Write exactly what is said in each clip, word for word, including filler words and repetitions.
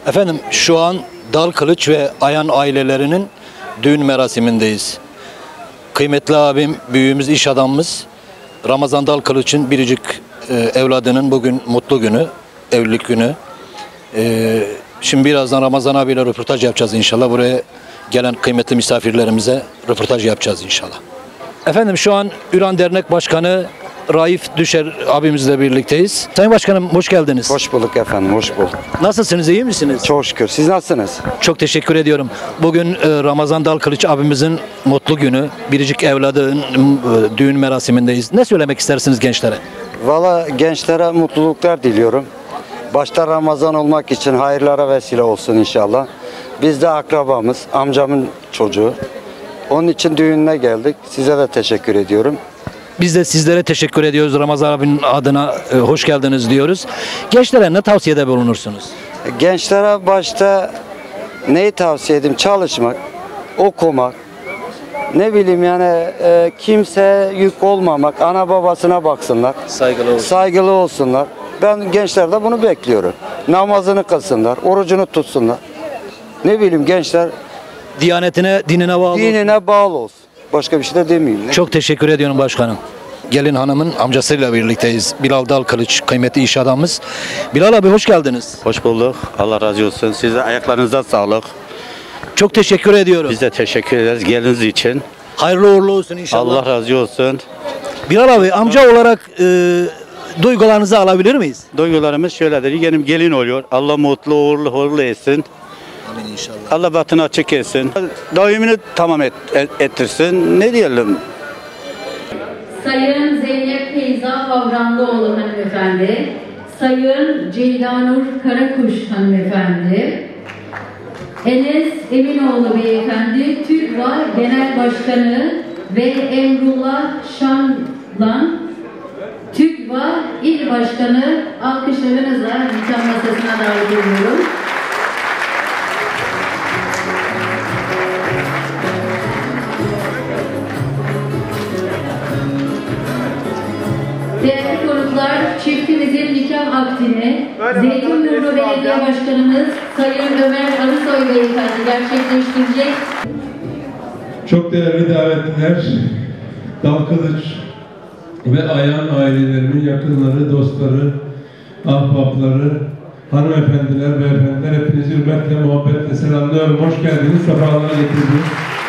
Efendim şu an Dalkılıç ve Ayan ailelerinin düğün merasimindeyiz. Kıymetli abim, büyüğümüz, iş adamımız Ramazan Dalkılıç'ın biricik e, evladının bugün mutlu günü, evlilik günü. E, şimdi birazdan Ramazan abiyle röportaj yapacağız inşallah. Buraya gelen kıymetli misafirlerimize röportaj yapacağız inşallah. Efendim şu an Üran Dernek Başkanı Raif Düşer abimizle birlikteyiz. Sayın Başkanım hoş geldiniz. Hoş bulduk efendim, hoş bulduk. Nasılsınız, iyi misiniz? Çok şükür. Siz nasılsınız? Çok teşekkür ediyorum. Bugün e, Ramazan Dalkılıç abimizin mutlu günü. Biricik evladın e, düğün merasimindeyiz. Ne söylemek istersiniz gençlere? Valla gençlere mutluluklar diliyorum. Başta Ramazan olmak için hayırlara vesile olsun inşallah. Biz de akrabamız, amcamın çocuğu. Onun için düğününe geldik. Size de teşekkür ediyorum. Biz de sizlere teşekkür ediyoruz. Ramazan abinin adına e, hoş geldiniz diyoruz. Gençlere ne tavsiyede bulunursunuz? Gençlere başta neyi tavsiye edeyim? Çalışmak, okumak. Ne bileyim yani e, kimseye yük olmamak, ana babasına baksınlar. Saygılı olsun. Saygılı olsunlar. Ben gençlerde bunu bekliyorum. Namazını kılsınlar, orucunu tutsunlar. Ne bileyim gençler Diyanetine, dinine bağlı olsun. dinine bağlı olsun. Başka bir şey de demeyeyim. Ne? Çok teşekkür ediyorum başkanım. Gelin hanımın amcasıyla birlikteyiz. Bilal Dalkılıç, kıymetli iş adamımız. Bilal abi hoş geldiniz. Hoş bulduk. Allah razı olsun. Size ayaklarınıza sağlık. Çok teşekkür ediyorum. Biz de teşekkür ederiz geliniz için. Hayırlı uğurlu olsun inşallah. Allah razı olsun. Bilal abi amca olarak e, duygularınızı alabilir miyiz? Duygularımız şöyledir. Yeğenim gelin oluyor. Allah mutlu uğurlu uğurlu etsin. Amin inşallah. Allah batını açık etsin. Daimini tamam et, et, ettirsin. Ne diyelim? Sayın Zeynep Feyza Havranlıoğlu hanımefendi, Sayın Ceylanur Karakuş hanımefendi, Enes Eminoğlu beyefendi, TÜGVA Genel Başkanı ve Emrullah Şanlan, TÜGVA İl Başkanı, alkışlarınızla nikah masasına davet ediyorum. Değerli konuklar, çiftimizin nikah akdini Zeytinburnu Belediye Başkanımız Sayın Ömer Arısoy Beyefendi gerçekleştirecek. Çok değerli davetliler, Dalkılıç ve Ayan ailelerinin yakınları, dostları, ahbapları, hanımefendiler, beyefendiler hepinizi hürmetle, muhabbetle selamlıyorum. Hoş geldiniz, sefalar getirdiniz.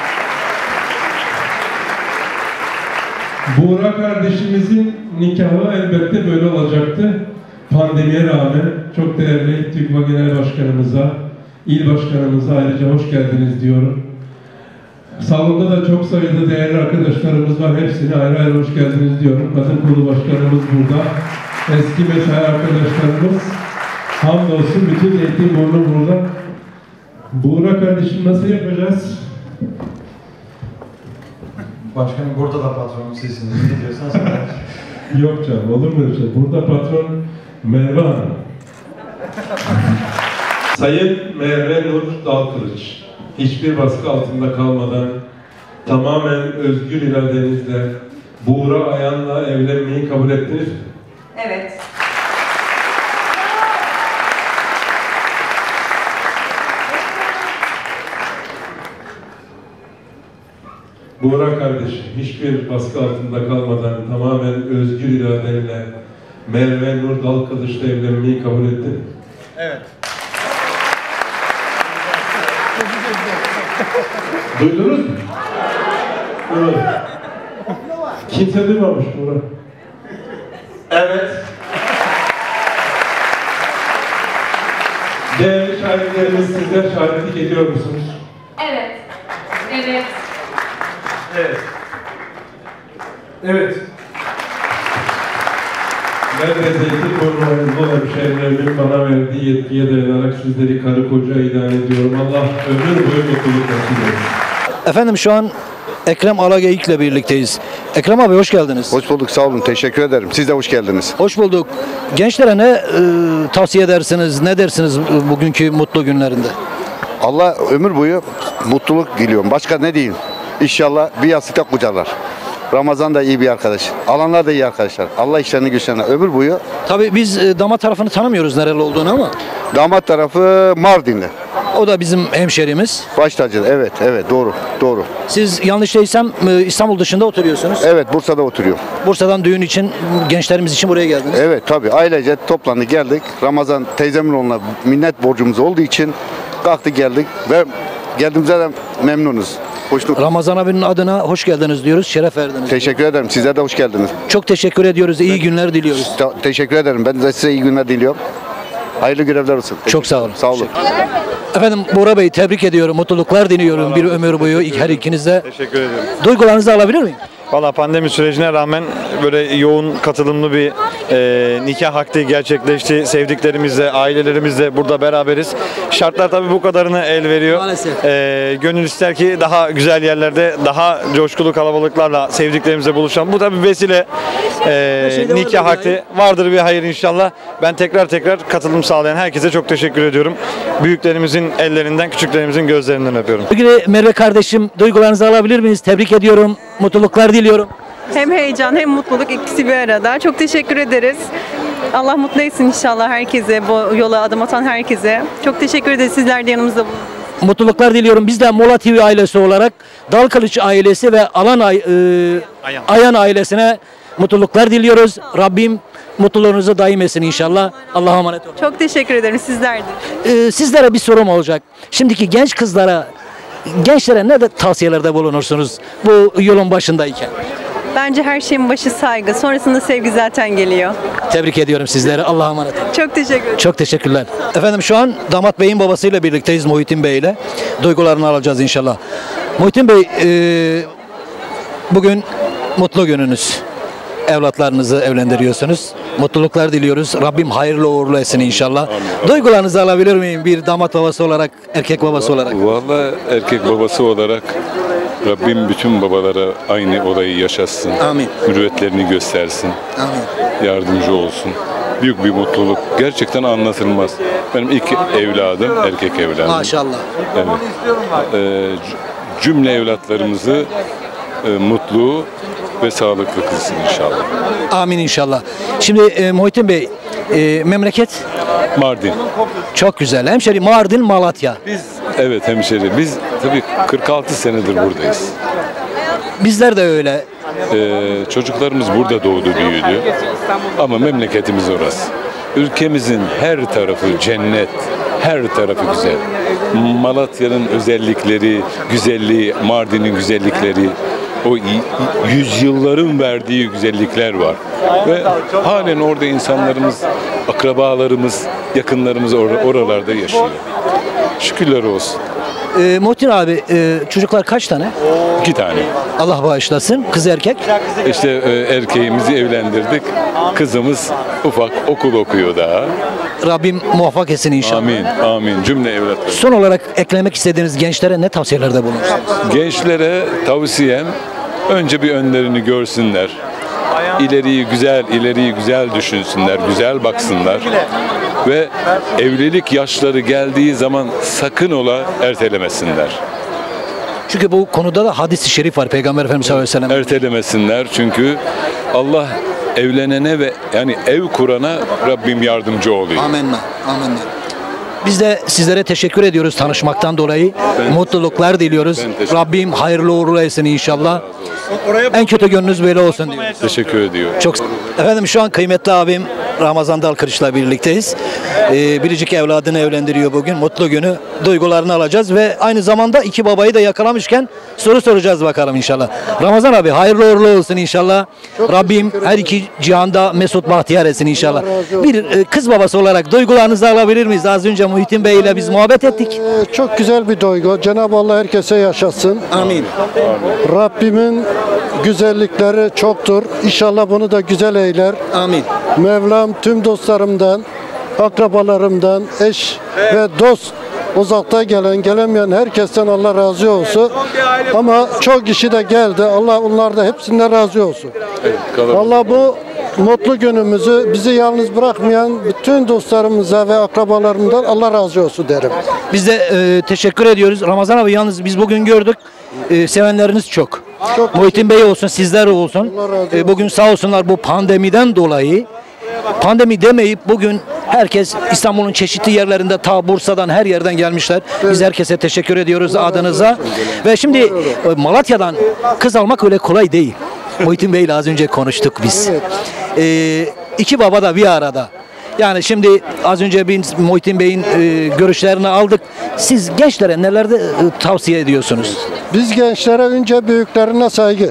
Buğra kardeşimizin nikahı elbette böyle olacaktı. Pandemiye rağmen çok değerli TÜGVA Genel Başkanımıza, İl Başkanımıza ayrıca hoş geldiniz diyorum. Salonda da çok sayıda değerli arkadaşlarımız var. Hepsine ayrı ayrı hoş geldiniz diyorum. Kadın Kolu Başkanımız burada. Eski mesai arkadaşlarımız. Hamdolsun bütün Zeytinburnu burada. Buğra kardeşim nasıl yapacağız? Başkanım burada da patronun sesini ne diyorsan söyler. Yok canım, olur mu öyle şey? Burada patron Merve Hanım. Sayın Merve Nur Dalkılıç, hiçbir baskı altında kalmadan tamamen özgür iradenizle Buğra Ayan'la evlenmeyi kabul ettiniz mi? Evet. Buğra kardeşim, hiçbir baskı altında kalmadan tamamen özgür iradenle Merve Nur Dalkılıç'la evlenmeyi kabul ettin mi? Evet. Duydunuz mu? Evet. Kimse duymamış Buğra. Evet. Değerli şahitlerimiz, sizler şahitlik ediyor musunuz? Evet. Evet. Evet. Evet. Ben de Zeytinburnu hemşehrilerimin bana verdiği yetkiye dayanarak sizleri karı koca ilan ediyorum. Allah ömür boyu mutluluk nasip etsin. Efendim şu an Ekrem Alageyik'le birlikteyiz. Ekrem abi hoş geldiniz. Hoş bulduk, sağ olun, teşekkür ederim. Siz de hoş geldiniz. Hoş bulduk. Gençlere ne e, tavsiye edersiniz, ne dersiniz bugünkü mutlu günlerinde? Allah ömür boyu mutluluk diliyorum. Başka ne diyeyim? İnşallah bir yastıkta kucaklar. Ramazan da iyi bir arkadaş. Alanlar da iyi arkadaşlar. Allah işlerini güçlerini ömür boyu. Tabii biz e, damat tarafını tanımıyoruz nereli olduğunu ama Damat tarafı Mardinli. o da bizim hemşerimiz. Baş tacı. Evet, evet doğru. Doğru. Siz yanlış değilsem e, İstanbul dışında oturuyorsunuz. Evet, Bursa'da oturuyor. Bursa'dan düğün için, gençlerimiz için buraya geldiniz. Evet tabii ailece toplandık geldik. Ramazan teyzemin oğluna minnet borcumuz olduğu için kalktık geldik ve geldiğimize de memnunuz. Hoşnut. Ramazan abinin adına hoş geldiniz diyoruz, şeref verdiniz. Teşekkür ederim. Sizler de hoş geldiniz. Çok teşekkür ediyoruz, iyi günler diliyoruz. Te- teşekkür ederim. Ben de size iyi günler diliyorum. Hayırlı görevler olsun. Çok sağ olun. Sağ olun. Efendim Bora Bey tebrik ediyorum, mutluluklar diliyorum bir ömür boyu her ikinize. Teşekkür ederim. Duygularınızı alabilir miyim? Valla pandemi sürecine rağmen böyle yoğun katılımlı bir e, nikah akdi gerçekleşti. Sevdiklerimizle, ailelerimizle burada beraberiz. Şartlar tabii bu kadarını el veriyor. Maalesef. E, gönül ister ki daha güzel yerlerde, daha coşkulu kalabalıklarla sevdiklerimizle buluşalım. Bu tabii vesile e, şeyde vardır nikah bir akdi hayır. vardır bir hayır inşallah. Ben tekrar tekrar katılım sağlayan herkese çok teşekkür ediyorum. Büyüklerimizin ellerinden, küçüklerimizin gözlerinden öpüyorum. Sevgili Merve kardeşim duygularınızı alabilir miyiz? Tebrik ediyorum, mutluluklar diliyorum. Hem heyecan hem mutluluk ikisi bir arada. Çok teşekkür ederiz. Allah mutlu etsin inşallah herkese, bu yola adım atan herkese. Çok teşekkür ederiz. Sizler de yanımızda bulundunuz. Mutluluklar diliyorum. Biz de Mola T V ailesi olarak Dalkılıç ailesi ve Alan Ay- e, Ayan. Ayan ailesine mutluluklar diliyoruz. Rabbim mutluluğunuzu daim etsin inşallah. Allah'a emanet olun. Çok teşekkür ederim. Sizler de. Ee, sizlere bir sorum olacak. Şimdiki genç kızlara, gençlere ne de tavsiyelerde bulunursunuz bu yolun başındayken? Bence her şeyin başı saygı. Sonrasında sevgi zaten geliyor. Tebrik ediyorum sizleri. Allah'a emanet olun. Çok teşekkür ederim. Çok teşekkürler. Efendim şu an damat beyin babasıyla birlikteyiz Muhittin Bey ile. Duygularını alacağız inşallah. Muhittin Bey, e, bugün mutlu gününüz. Evlatlarınızı evlendiriyorsunuz. Mutluluklar diliyoruz. Rabbim hayırlı uğurlu etsin inşallah. Duygularınızı alabilir miyim bir damat babası olarak, erkek babası olarak? Vallahi erkek babası olarak Rabbim bütün babalara aynı olayı yaşatsın. Amin. Mürüvvetlerini göstersin. Amin. Yardımcı olsun. Büyük bir mutluluk. Gerçekten anlatılmaz. Benim ilk evladım, erkek evladım. Maşallah. Evet. Ee, c- cümle evlatlarımızı e, mutlu ve sağlıklı kılsın inşallah. Amin inşallah. Şimdi e, Muhittin Bey, e, memleket Mardin. çok güzel. Hemşeri Mardin, Malatya. Biz evet hemşeri. Biz tabii kırk altı senedir buradayız. Bizler de öyle. Ee, çocuklarımız burada doğdu, büyüdü. Ama memleketimiz orası. Ülkemizin her tarafı cennet, her tarafı güzel. Malatya'nın özellikleri, güzelliği, Mardin'in güzellikleri, o y- yüzyılların verdiği güzellikler var. Ve halen orada insanlarımız, akrabalarımız, yakınlarımız or- oralarda yaşıyor. Şükürler olsun. E, Muhittin abi, e, çocuklar kaç tane? İki tane. Allah bağışlasın. Kız erkek. İşte e, erkeğimizi evlendirdik. Kızımız ufak, okul okuyor daha. Rabbim muvaffak etsin inşallah. Amin, amin. Cümle evlatlar. Son olarak eklemek istediğiniz gençlere ne tavsiyelerde bulunursunuz? Gençlere tavsiyem önce bir önlerini görsünler. İleriyi güzel, ileriyi güzel düşünsünler, güzel baksınlar. Ve evlilik yaşları geldiği zaman sakın ola ertelemesinler. Çünkü bu konuda da hadis-i şerif var Peygamber Efendimiz sallallahu aleyhi ve sellem. Ertelemesinler çünkü Allah evlenene ve yani ev kurana Rabbim yardımcı oluyor. Amenna. Amenna. Biz de sizlere teşekkür ediyoruz tanışmaktan dolayı. Mutluluklar diliyoruz. Ben teşekkür- Rabbim hayırlı uğurlu etsin inşallah. En kötü gönlünüz böyle olsun diyoruz. Teşekkür ediyorum. Çok efendim şu an kıymetli abim Ramazan Dalkılıç'la birlikteyiz. Ee, biricik evladını evlendiriyor bugün. Mutlu günü. Duygularını alacağız ve aynı zamanda iki babayı da yakalamışken soru soracağız bakalım inşallah. Ramazan abi hayırlı uğurlu olsun inşallah. Rabbim her iki cihanda mesut bahtiyar etsin inşallah. Bir e, kız babası olarak duygularınızı alabilir miyiz? Az önce Muhittin Bey ile biz muhabbet ettik. Ee, Çok güzel bir duygu. Cenab-ı Allah herkese yaşatsın. Amin. Rabbimin güzellikleri çoktur. İnşallah bunu da güzel eyler. Amin. Mevlam tüm dostlarımdan, akrabalarımdan, eş ve dost uzakta gelen, gelemeyen herkesten Allah razı olsun. Ama çok kişi de geldi. Allah onlar da hepsinden razı olsun. Allah bu mutlu günümüzü bizi yalnız bırakmayan bütün dostlarımıza ve akrabalarımdan Allah razı olsun derim. Biz de e, teşekkür ediyoruz. Ramazan abi yalnız biz bugün gördük. E, sevenleriniz çok. Muhittin Bey olsun, sizler olsun. E, bugün sağ olsunlar bu pandemiden dolayı, pandemi demeyip bugün herkes İstanbul'un çeşitli yerlerinde, ta Bursa'dan her yerden gelmişler. Biz herkese teşekkür ediyoruz adınıza. Ve şimdi e, Malatya'dan kız almak öyle kolay değil. Muhittin Bey'le az önce konuştuk biz. E, iki baba da bir arada. Yani şimdi az önce biz Muhittin Bey'in e, görüşlerini aldık. Siz gençlere nelerde e, tavsiye ediyorsunuz? Biz gençlere önce büyüklerine saygı,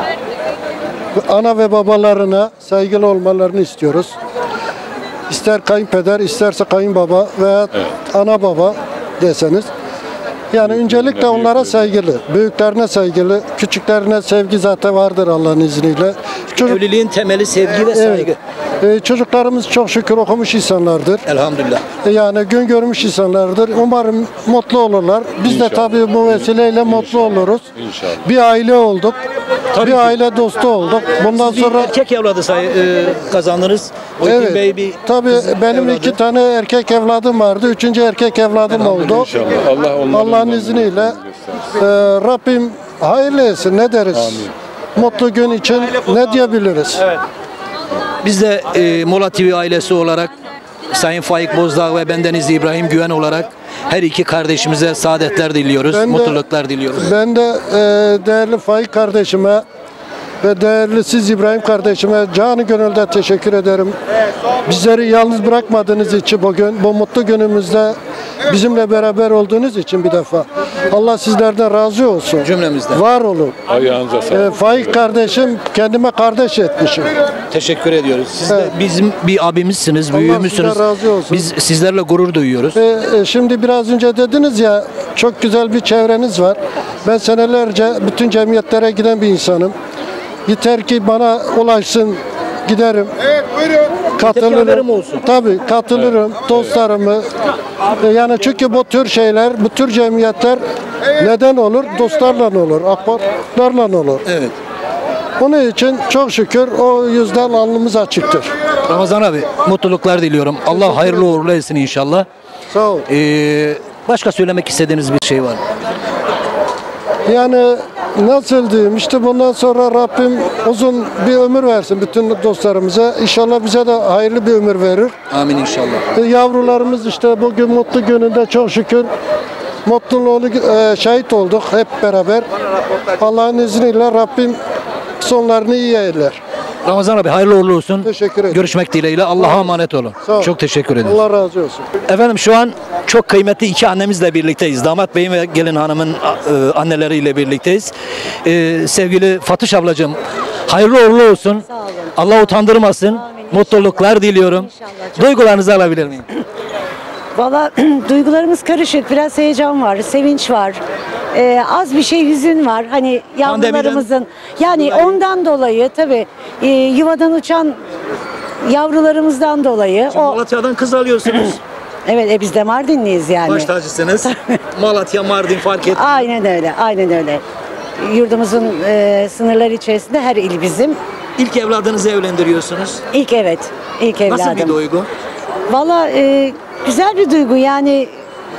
ana ve babalarına saygılı olmalarını istiyoruz. İster kayınpeder, isterse kayınbaba veya Evet. ana baba deseniz. Yani öncelikle onlara saygılı, büyüklerine saygılı, küçüklerine sevgi zaten vardır Allah'ın izniyle. Çocuk, Evliliğin temeli sevgi ve saygı. evet, e, çocuklarımız çok şükür okumuş insanlardır. Elhamdülillah. E, Yani gün görmüş insanlardır. Umarım mutlu olurlar. Biz İnşallah. de tabii bu vesileyle mutlu oluruz. İnşallah. Bir aile olduk. bir aile dostu olduk. Bundan Siz sonra bir erkek evladı say, e, kazandınız. Muhittin evet, Bey bir tabii kız benim evladı. iki tane erkek evladım vardı. Üçüncü erkek evladım oldu. İnşallah. Allah onların Allah'ın yolunu izniyle göstersin. e, Rabbim hayırlı etsin. Ne deriz? Mutlu gün için ne diyebiliriz? Biz de e, Mola T V ailesi olarak Sayın Faik Bozdağ ve bendeniz İbrahim Güven olarak her iki kardeşimize saadetler diliyoruz, Ben de- mutluluklar diliyoruz. Ben de e, değerli Faik kardeşime ve değerli siz İbrahim kardeşime canı gönülden teşekkür ederim. Bizleri yalnız bırakmadığınız için bugün bu mutlu günümüzde bizimle beraber olduğunuz için bir defa. Allah sizlerden razı olsun. Cümlemizden. Var olun. Ayağınıza E, sağlık. Faik kardeşim kendime kardeş etmişim. Teşekkür ediyoruz. Siz de Evet. bizim bir abimizsiniz, Allah büyüğümüzsünüz. sizden razı olsun. Biz sizlerle gurur duyuyoruz. E, e, şimdi biraz önce dediniz ya çok güzel bir çevreniz var. Ben senelerce bütün cemiyetlere giden bir insanım. Yeter ki bana ulaşsın, giderim. Katılırım. haberim olsun. Tabii katılırım. Dostlarımı. E, Yani çünkü bu tür şeyler, bu tür cemiyetler neden olur? Dostlarla olur, akbarlarla olur. Evet. Onun için çok şükür o yüzden alnımız açıktır. Ramazan abi mutluluklar diliyorum. Allah hayırlı uğurlu etsin inşallah. Sağ ol. Ee, başka söylemek istediğiniz bir şey var mı? Yani nasıl diyeyim işte bundan sonra Rabbim uzun bir ömür versin bütün dostlarımıza. İnşallah bize de hayırlı bir ömür verir. Amin inşallah. E, Yavrularımız işte bugün mutlu gününde çok şükür mutluluğunu e, şahit olduk hep beraber. Allah'ın izniyle Rabbim sonlarını iyi eyler. Ramazan abi hayırlı uğurlu olsun. Teşekkür ederim. Görüşmek dileğiyle. Allah'a emanet olun. Sağ ol. Çok teşekkür ederim. Allah razı olsun. Efendim şu an çok kıymetli iki annemizle birlikteyiz. Damat Bey'in ve gelin hanımın e, anneleriyle birlikteyiz. E, sevgili Fatış ablacığım hayırlı uğurlu olsun. Sağ olun. Allah utandırmasın. Amin, Mutluluklar diliyorum. İnşallah. Çok- Duygularınızı alabilir miyim? Valla duygularımız karışık. Biraz heyecan var, sevinç var. Ee, az bir şey hüzün var. Hani yavrularımızın yani dolayı. ondan dolayı tabii e, yuvadan uçan yavrularımızdan dolayı o Malatya'dan kız alıyorsunuz. evet e, biz de Mardinliyiz yani. Baş tacısınız. Malatya, Mardin fark etmiyor. Aynen öyle. Aynen öyle. Yurdumuzun e, sınırları içerisinde her il bizim. İlk evladınızı evlendiriyorsunuz. İlk evet. İlk evladım. Nasıl bir duygu? Valla e, güzel bir duygu yani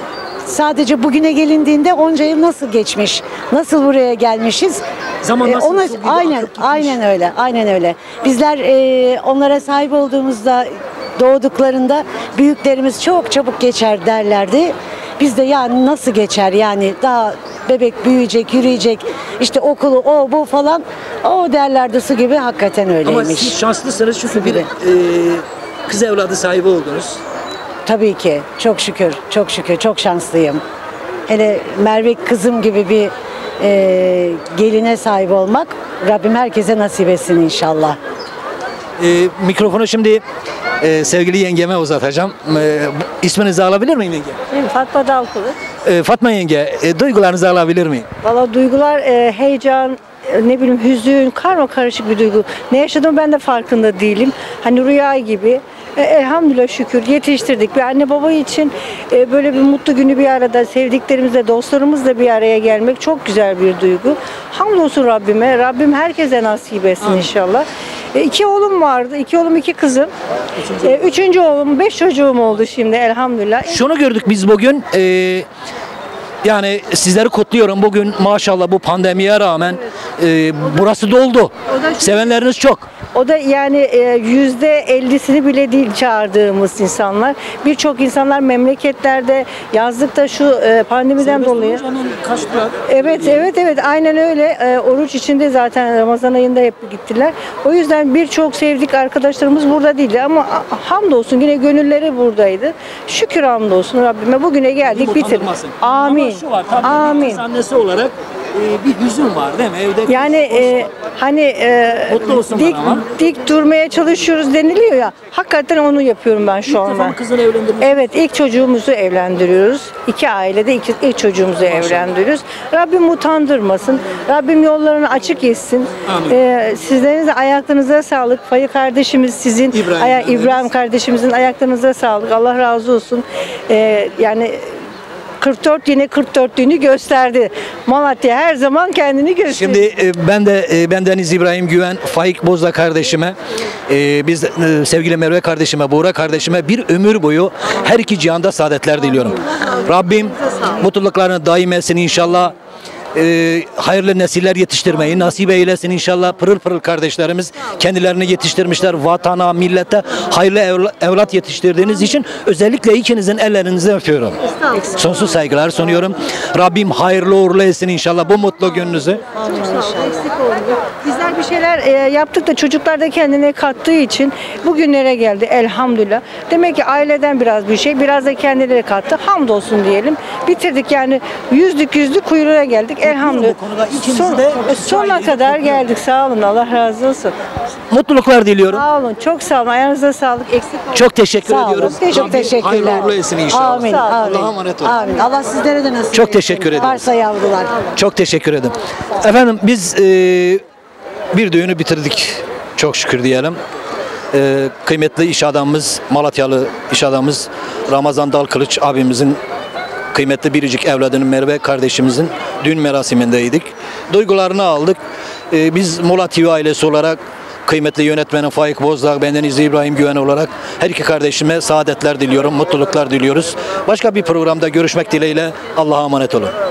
sadece bugüne gelindiğinde onca yıl nasıl geçmiş, nasıl buraya gelmişiz. Zaman E, nasıl ona- su gibi aynen, akıp gitmiş. aynen öyle, aynen öyle. Bizler e, onlara sahip olduğumuzda, doğduklarında büyüklerimiz çok çabuk geçer derlerdi. Biz de yani nasıl geçer yani daha bebek büyüyecek, yürüyecek, işte okulu o bu falan o derlerdi su gibi hakikaten öyleymiş. Ama siz şanslısınız çünkü bir gibi. e, kız evladı sahibi oldunuz. Tabii ki. Çok şükür. Çok şükür. Çok şanslıyım. Hele Merve kızım gibi bir e, geline sahip olmak Rabbim herkese nasip etsin inşallah. E, mikrofonu şimdi e, sevgili yengeme uzatacağım. E, isminizi alabilir miyim yenge? Benim Fatma Dalkılıç. E, Fatma yenge, e, duygularınızı alabilir miyim? Valla duygular e, heyecan, e, ne bileyim hüzün, karma karışık bir duygu. Ne yaşadığımı ben de farkında değilim. Hani rüya gibi. E, elhamdülillah şükür yetiştirdik. Bir anne baba için e, böyle bir mutlu günü bir arada sevdiklerimizle, dostlarımızla bir araya gelmek çok güzel bir duygu. Hamdolsun Rabbime. Rabbim herkese nasip etsin inşallah. E, iki oğlum vardı. İki oğlum, iki kızım. E, üçüncü oğlum, beş çocuğum oldu şimdi elhamdülillah. Şunu gördük biz bugün. E, Yani sizleri kutluyorum. Bugün maşallah bu pandemiye rağmen e, burası doldu. Sevenleriniz çok. O da yani e, yüzde ellisini bile değil çağırdığımız insanlar. Birçok insanlar memleketlerde yazlıkta şu e, pandemiden dolayı. Evet evet evet aynen öyle. E, oruç içinde zaten Ramazan ayında hep gittiler. O yüzden birçok sevdik arkadaşlarımız burada değildi ama hamdolsun yine gönülleri buradaydı. Şükür hamdolsun Rabbime bugüne geldik bitirdik. Amin. Ama şu var tabii Amin. bir annesi olarak e, bir hüzün var değil mi? Evde Yani e, hani e, Mutlu olsun dik, bana ama. dik durmaya çalışıyoruz deniliyor ya. Hakikaten onu yapıyorum ben şu İlk anda. defa mı kızını evlendirmek? Evet ilk çocuğumuzu evlendiriyoruz. İki ailede ilk, ilk çocuğumuzu evlendiriyoruz. Rabbim utandırmasın. Rabbim yollarını açık etsin. Amin. E, sizlerin de ayaklarınıza sağlık. Fayı kardeşimiz sizin, İbrahim aya- kardeşimiz. İbrahim kardeşimizin ayaklarınıza sağlık. Allah razı olsun. E, yani kırk dört yine kırk dörtlüğünü gösterdi. Malatya her zaman kendini gösteriyor. Şimdi e, ben de e, bendeniz İbrahim Güven, Faik Bozda kardeşime, e, biz e, sevgili Merve kardeşime, Buğra kardeşime bir ömür boyu her iki cihanda saadetler diliyorum. Rabbim mutluluklarını daim etsin inşallah. E, hayırlı nesiller yetiştirmeyi nasip eylesin inşallah. Pırıl pırıl kardeşlerimiz kendilerini yetiştirmişler. Vatana, millete hayırlı evla- evlat yetiştirdiğiniz için özellikle ikinizin ellerinizden öpüyorum. Sonsuz saygılar sunuyorum. Rabbim hayırlı uğurlu etsin inşallah bu mutlu gününüzü. Eksik olmuyor. Bizler bir şeyler e, yaptık da çocuklar da kendine kattığı için bugünlere geldi elhamdülillah. Demek ki aileden biraz bir şey, biraz da kendileri kattı. Hamdolsun diyelim. Bitirdik yani yüzlük yüzlük kuyruğa geldik elhamdülillah. Bu konuda ikinizi Son- de Sonuna kadar geldik. Sağ olun. Allah razı olsun. Mutluluklar diliyorum. Sağ olun. Çok sağ olun. Ayağınıza sağlık. Eksik olmayın. Çok teşekkür Sağ olun. ediyorum. Çok Rabbim teşekkürler. hayırlı uğurlu etsin inşallah. Amin. Sağ olun. Amin. Allah'a emanet olun. Amin. Allah sizlere de nasip Çok etsin. teşekkür ederim. Varsa yavrular. Çok teşekkür ederim. Efendim biz e, bir düğünü bitirdik. Çok şükür diyelim. E, kıymetli iş adamımız, Malatyalı iş adamımız Ramazan Dalkılıç abimizin kıymetli biricik evladının Merve kardeşimizin düğün merasimindeydik. Duygularını aldık. E, biz Mola T V ailesi olarak kıymetli yönetmenim Faik Bozdağ, bendeniz İbrahim Güven olarak her iki kardeşime saadetler diliyorum, mutluluklar diliyoruz. Başka bir programda görüşmek dileğiyle Allah'a emanet olun.